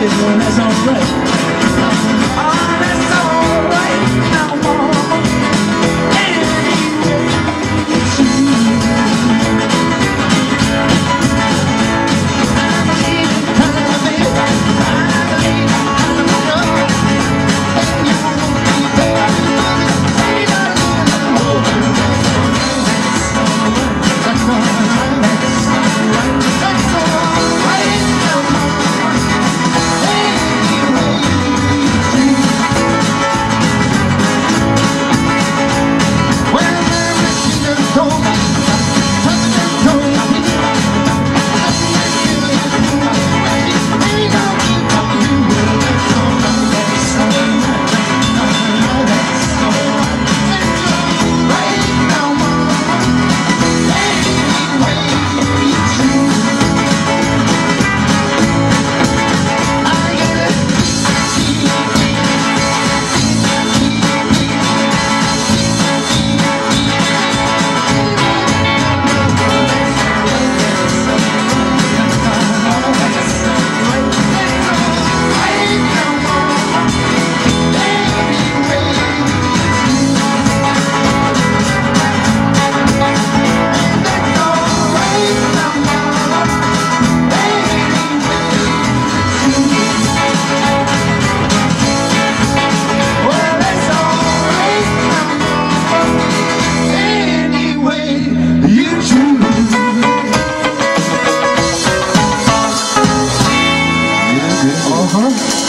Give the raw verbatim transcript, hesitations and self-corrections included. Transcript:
well, that's alright. Oh, that's alright now, mama. Anyway, you choose. I believe in color, baby. I believe in color. And you won't be back. Baby, I love you. That's alright. That's alright. That's alright. That's alright now, mama. Anyway, you choose. Well, everything is told me. Something is told me. Nothing is given to me. Baby, don't keep on you. That's alright. That's alright. That's alright. That's alright now, mama. Anyway, you choose. I get it. Uh-huh.